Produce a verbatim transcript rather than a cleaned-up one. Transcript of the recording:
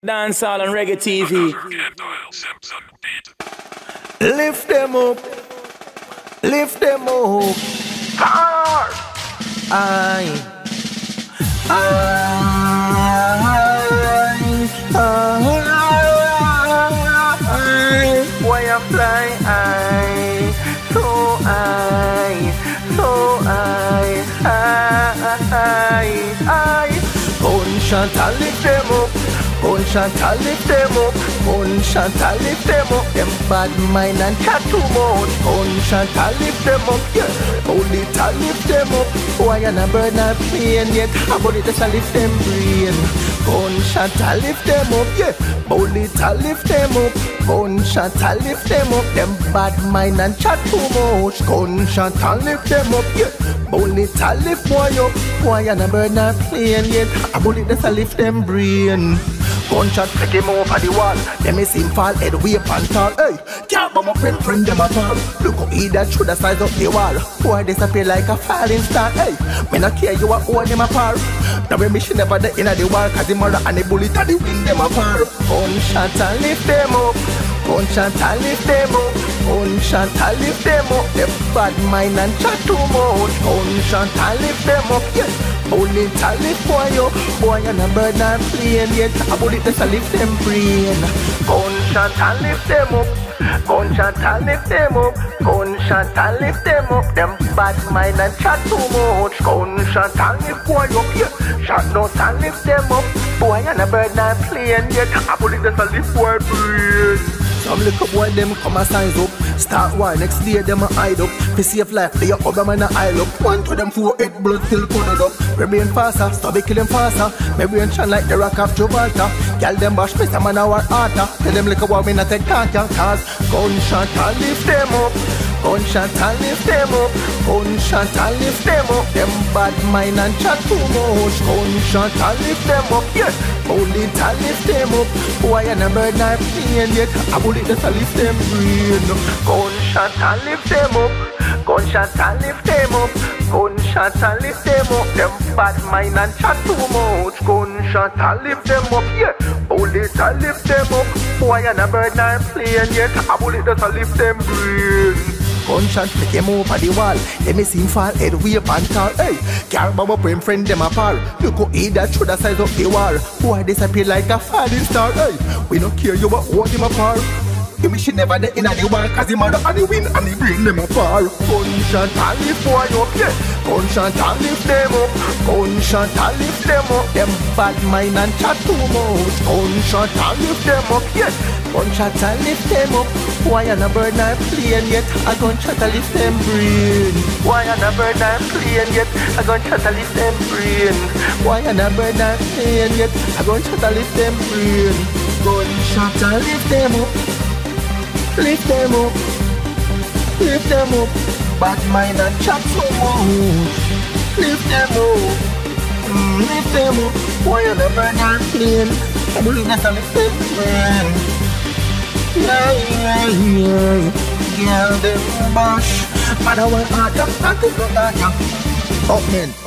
Dancehall and Reggae T V. Lift them up, lift them up. Power. I, I, I, I. Why I fly high, so I, so I, I, I. Gunshot, I lift them up. Gunshot, I lift them up. Gunshot, I lift them up. Them bad mind and chat too much. Gunshot, I lift them up. Yeah, bullet, I lift them up. Why and a bird not playing yet? How about it just I lift them brain? Gunshot, I lift them up. Yeah, bullet, I lift them up. Gunshot, I lift them up. Them bad mind and chat too much. Gunshot, I lift them up. Yeah, bullet, I lift boy up. Why and a bird not playing yet? A bullet just I lift them brain. Gunshot take him over the wall. Them is him fall head way up and tall. Hey, can't bomb up and friend them apart. Look how he that should have size up the wall. Boy disappear like a falling star. Hey, me not care you are own them apart. Now we mission never the inner the wall. Cause the murder and the bullet and the wind them apart. Gunshot and lift them up. Gunshot and lift them up. Gunshot and lift them up. Them bad mind and chat too much. Gunshot and lift them up. Yeah. Bullet a lift boy up. Boy and a bird not playing yet. A bullet just a lift them brain. Gunshot a lift them up. Gunshot a lift them up. Gunshot a lift them up. Them bad mind and chat too much. Gunshot a lift boy up. Yeah. Shot not a lift them up. Boy and a bird not playing yet. A bullet just a lift boy brain. Some little boy them come a size up. Start war next day them a hide up. To save life they up them and a aisle up. One to them four eight blood still pulled up. We brain faster, stop it kill them faster. Me brain shine like the rock of Gibraltar. Girl them bash me some man our harder. Tell them like a war me not take cancer. Cause gunshot and lift them up. Gunshot and lift them up. Gunshot and lift them up. Them bad mind and chat too much. Gunshot and lift them up. Yes, bullet and lift them up. Why and a bird not playing yet? A bullet just a lift them brain. Gunshot and lift them up. Gunshot and lift them up. Gunshot and lift them up. Them bad mind and chat too much. Gunshot and lift them up. Yeah, bullet and lift them up. Why and a bird not playing yet? A bullet just a lift them brain. Gunshot take him over the wall. Them is him fall head way up and tall. Hey, can't bomb up him friend them apart. Look how he that should have size up the wall. Boy disappear like a falling star. Hey, we don't care you but hold him apart. You wish you never the inner the war. Cause the mother and the wind and the bring them apart. Gunshot and lift boy up. Yeah, gunshot and lift them up. Gunshot and lift them up. Them bad mind and chat too much. Gunshot and lift them up. Yeah, gunshot and lift them up. Why and a bird not playing yet? A gunshot a lift them brain. Why and a bird not playing yet? A gunshot a lift them brain. Why and a bird not playing yet? A gunshot a lift them brain. Gunshot a lift them up. Lift them up. Lift them up. Bad mind and chat so much. Lift them up. Mm, lift them up. Why and a bird not playing? I believe that's a lift them brain. Yeah, yeah, yeah. Girl, them bash. But I want to talk to the doctor. Oh, man.